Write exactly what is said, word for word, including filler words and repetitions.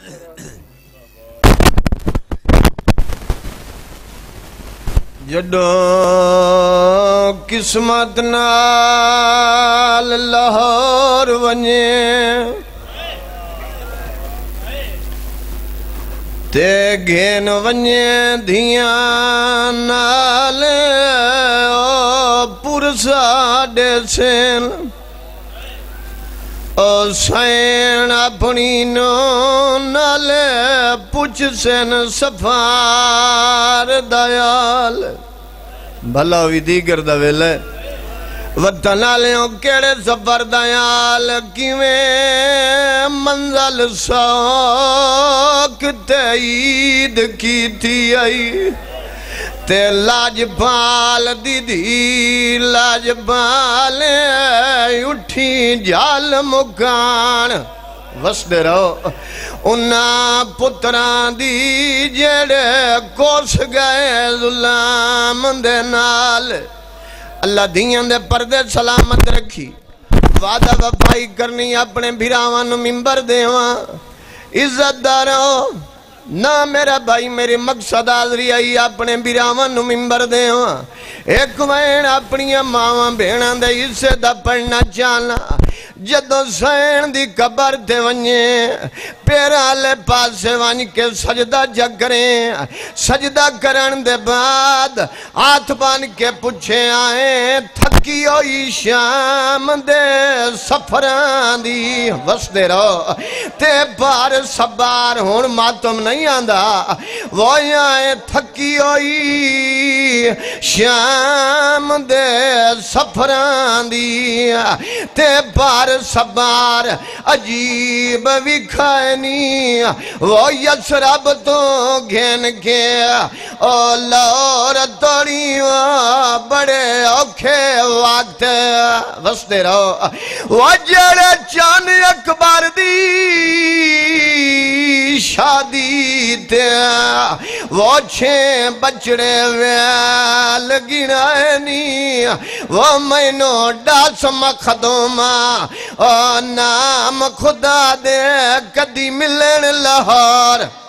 جدو قسمت نال لاہور ونجے تے گھین ونجے دھیاں نال پرسا دے سین او سین اپنی نو نال پوچھ سین سفار دیال بھلا ہوئی دیگر دویل ہے وطن آلیوں کیڑے سفر دیال کیویں منزل سوک تیید کی تھی آئی تے لاج پال دیدی لاج پال اٹھی جال مکان وسدے رہو انہاں پتران دی جڑے کوس گئے ظلام دے نال اللہ دیاں دے پردے سلامت رکھی وعدہ وفائی کرنی اپنے بھیراوان ممبر دیواں عزت دارو نہ میرا بھائی میری مقصد آدری آئی اپنے بیراوان نو ممبر دے ہاں ایک وین اپنی ماں بھینان دے اسے دا پڑھنا چاہنا جدو سین دی قبر تے ونجے پیرا لے پاسے ونج کے سجدہ جگ کریں سجدہ کرن دے بعد آتھ بان کے پچھے آئیں تھکی ہوئی شام دے سفران دی وس دے رو تے بار سبار ہون ماتم نہیں آندھا وہ آئیں تھکی ہوئی شام دے سفران دی تے بار سبار عجیب وکھائنی وہ یسرب تو گھن کے او لور توڑی بڑے اوکھے وقت وستے رہو وہ جڑے چاند اکبر دی شادی تے وہ چھیں بچڑے ویل گرائنی وہ مینو ڈاس مخدوما او نام خدا دے کدی ملن لاہور